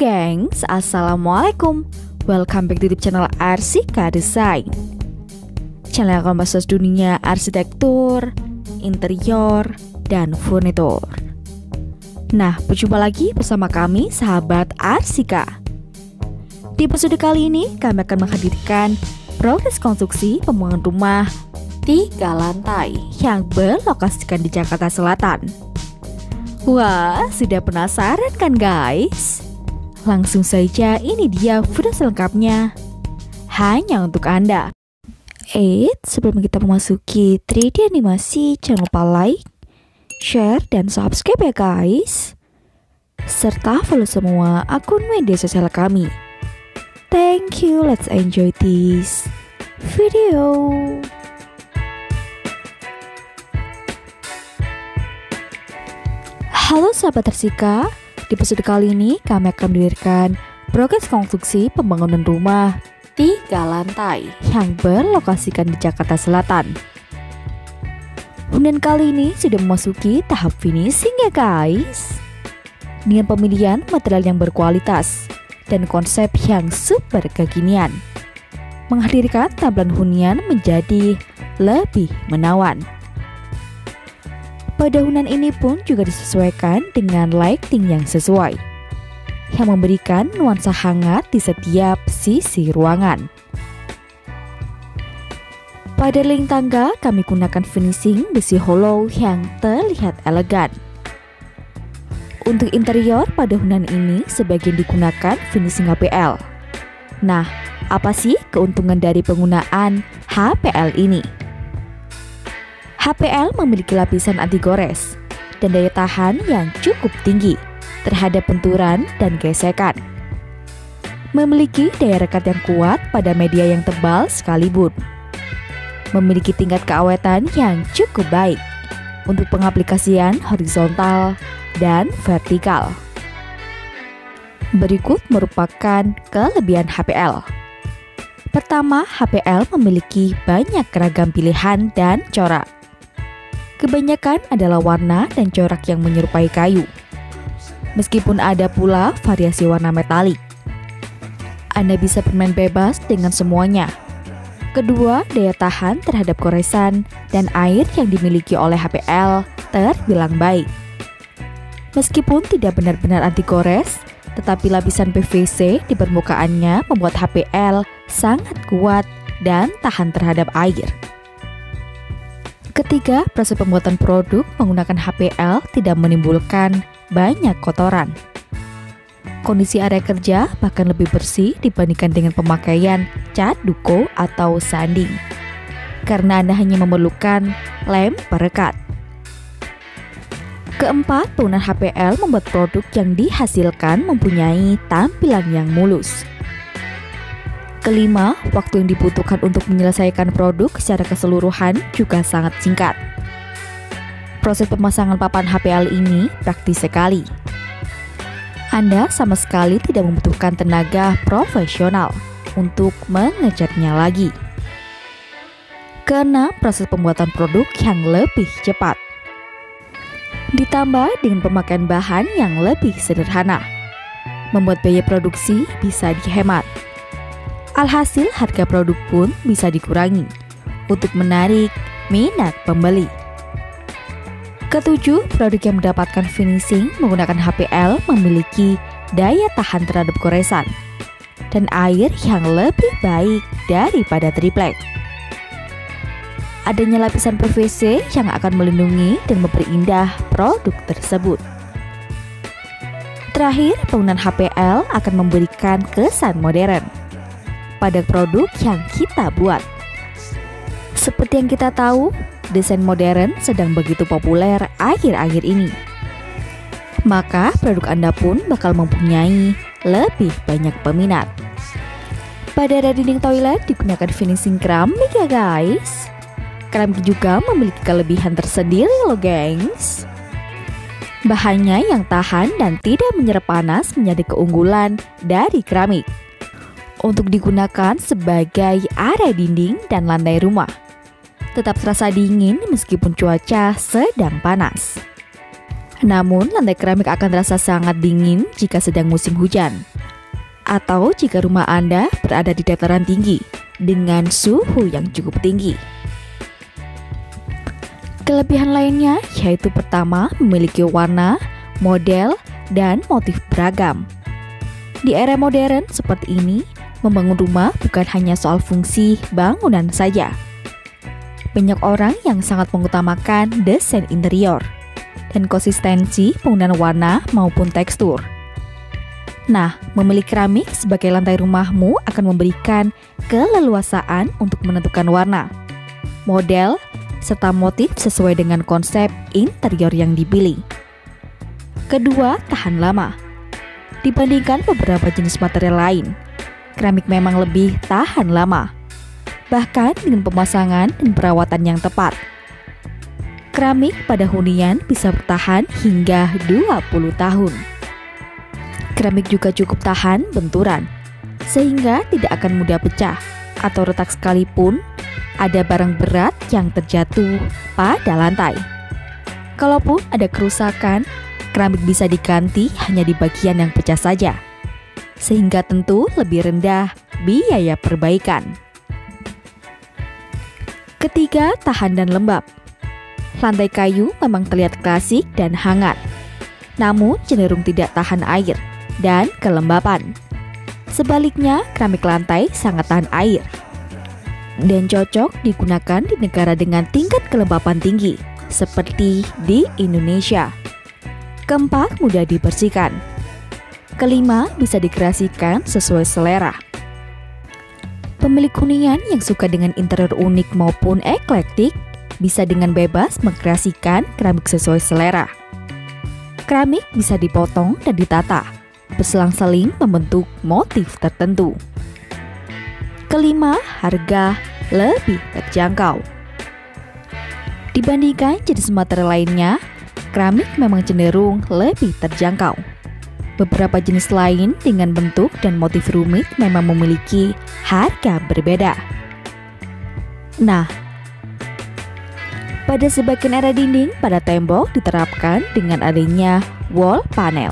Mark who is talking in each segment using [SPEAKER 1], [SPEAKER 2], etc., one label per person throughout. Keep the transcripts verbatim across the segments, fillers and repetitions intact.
[SPEAKER 1] gengs, assalamualaikum. Welcome back to YouTube channel Arsika Design, channel yang akan membahas dunia arsitektur, interior, dan furnitur. Nah, berjumpa lagi bersama kami, sahabat Arsika. Di episode kali ini, kami akan menghadirkan progres konstruksi pembangunan rumah tiga lantai yang berlokasikan di Jakarta Selatan. Wah, sudah penasaran kan guys? Langsung saja, ini dia video selengkapnya hanya untuk Anda. Eits, sebelum kita memasuki tiga D animasi, jangan lupa like, share, dan subscribe ya guys. Serta follow semua akun media sosial kami. Thank you, let's enjoy this video. Halo sahabat Arsika, di episode kali ini kami akan mendirikan progres konstruksi pembangunan rumah tiga lantai yang berlokasikan di Jakarta Selatan. Hunian kali ini sudah memasuki tahap finishing ya guys, dengan pemilihan material yang berkualitas dan konsep yang super kekinian, menghadirkan tampilan hunian menjadi lebih menawan. Pada hunian ini pun juga disesuaikan dengan lighting yang sesuai, yang memberikan nuansa hangat di setiap sisi ruangan. Pada link tangga kami gunakan finishing besi hollow yang terlihat elegan. Untuk interior pada hunian ini sebagian digunakan finishing H P L. Nah, apa sih keuntungan dari penggunaan H P L ini? H P L memiliki lapisan anti gores dan daya tahan yang cukup tinggi terhadap benturan dan gesekan. Memiliki daya rekat yang kuat pada media yang tebal sekalipun. Memiliki tingkat keawetan yang cukup baik untuk pengaplikasian horizontal dan vertikal. Berikut merupakan kelebihan H P L. Pertama, H P L memiliki banyak ragam pilihan dan corak. Kebanyakan adalah warna dan corak yang menyerupai kayu, meskipun ada pula variasi warna metalik. Anda bisa bermain bebas dengan semuanya. Kedua, daya tahan terhadap goresan dan air yang dimiliki oleh H P L terbilang baik. Meskipun tidak benar-benar anti gores, tetapi lapisan P V C di permukaannya membuat H P L sangat kuat dan tahan terhadap air. Ketiga, proses pembuatan produk menggunakan H P L tidak menimbulkan banyak kotoran. Kondisi area kerja bahkan lebih bersih dibandingkan dengan pemakaian cat duko atau sanding, karena Anda hanya memerlukan lem perekat. Keempat, penggunaan H P L membuat produk yang dihasilkan mempunyai tampilan yang mulus. Kelima, waktu yang dibutuhkan untuk menyelesaikan produk secara keseluruhan juga sangat singkat. Proses pemasangan papan H P L ini praktis sekali. Anda sama sekali tidak membutuhkan tenaga profesional untuk mengecatnya lagi. Keenam, proses pembuatan produk yang lebih cepat. Ditambah dengan pemakaian bahan yang lebih sederhana, membuat biaya produksi bisa dihemat. Alhasil, harga produk pun bisa dikurangi untuk menarik minat pembeli. Ketujuh, produk yang mendapatkan finishing menggunakan H P L memiliki daya tahan terhadap goresan dan air yang lebih baik daripada triplek. Adanya lapisan P V C yang akan melindungi dan memperindah produk tersebut. Terakhir, penggunaan H P L akan memberikan kesan modern pada produk yang kita buat. Seperti yang kita tahu, desain modern sedang begitu populer akhir-akhir ini. Maka produk Anda pun bakal mempunyai lebih banyak peminat. Pada area dinding toilet digunakan finishing keramik ya guys. Keramik juga memiliki kelebihan tersendiri loh gengs. Bahannya yang tahan dan tidak menyerap panas menjadi keunggulan dari keramik untuk digunakan sebagai area dinding dan lantai rumah. Tetap terasa dingin meskipun cuaca sedang panas. Namun, lantai keramik akan terasa sangat dingin jika sedang musim hujan, atau jika rumah Anda berada di dataran tinggi dengan suhu yang cukup tinggi. Kelebihan lainnya yaitu pertama, memiliki warna, model, dan motif beragam. Di era modern seperti ini, membangun rumah bukan hanya soal fungsi bangunan saja. Banyak orang yang sangat mengutamakan desain interior dan konsistensi penggunaan warna maupun tekstur. Nah, memilih keramik sebagai lantai rumahmu akan memberikan keleluasaan untuk menentukan warna, model, serta motif sesuai dengan konsep interior yang dipilih. Kedua, tahan lama. Dibandingkan beberapa jenis material lain, keramik memang lebih tahan lama, bahkan dengan pemasangan dan perawatan yang tepat. Keramik pada hunian bisa bertahan hingga dua puluh tahun. Keramik juga cukup tahan benturan, sehingga tidak akan mudah pecah atau retak sekalipun ada barang berat yang terjatuh pada lantai. Kalaupun ada kerusakan, keramik bisa diganti hanya di bagian yang pecah saja, sehingga tentu lebih rendah biaya perbaikan. Ketiga, tahan dan lembab. Lantai kayu memang terlihat klasik dan hangat, namun cenderung tidak tahan air dan kelembapan. Sebaliknya, keramik lantai sangat tahan air dan cocok digunakan di negara dengan tingkat kelembapan tinggi, seperti di Indonesia. Keempat, mudah dibersihkan. Kelima, bisa dikreasikan sesuai selera. Pemilik hunian yang suka dengan interior unik maupun eklektik bisa dengan bebas mengkreasikan keramik sesuai selera. Keramik bisa dipotong dan ditata, berselang-seling membentuk motif tertentu. Kelima, harga lebih terjangkau. Dibandingkan jenis material lainnya, keramik memang cenderung lebih terjangkau. Beberapa jenis lain dengan bentuk dan motif rumit memang memiliki harga berbeda. Nah, pada sebagian area dinding pada tembok diterapkan dengan adanya wall panel.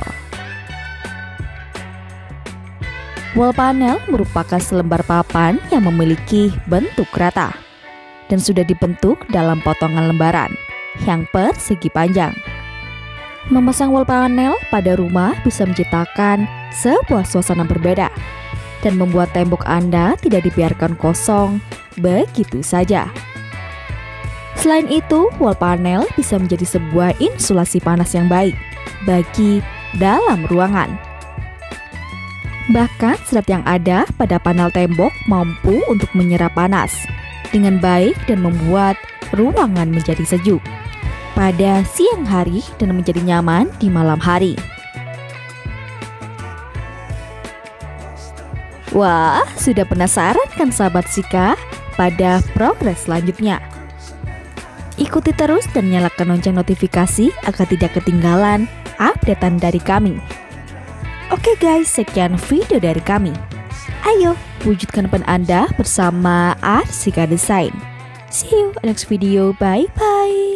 [SPEAKER 1] Wall panel merupakan selembar papan yang memiliki bentuk rata dan sudah dibentuk dalam potongan lembaran yang persegi panjang. Memasang wall panel pada rumah bisa menciptakan sebuah suasana berbeda dan membuat tembok Anda tidak dibiarkan kosong begitu saja. Selain itu, wall panel bisa menjadi sebuah insulasi panas yang baik bagi dalam ruangan. Bahkan serat yang ada pada panel tembok mampu untuk menyerap panas dengan baik dan membuat ruangan menjadi sejuk pada siang hari dan menjadi nyaman di malam hari. Wah, sudah penasaran kan sahabat Sika pada progres selanjutnya? Ikuti terus dan nyalakan lonceng notifikasi agar tidak ketinggalan updatean dari kami. Oke guys, sekian video dari kami. Ayo, wujudkan impian Anda bersama Arsika Design. See you next video, bye-bye.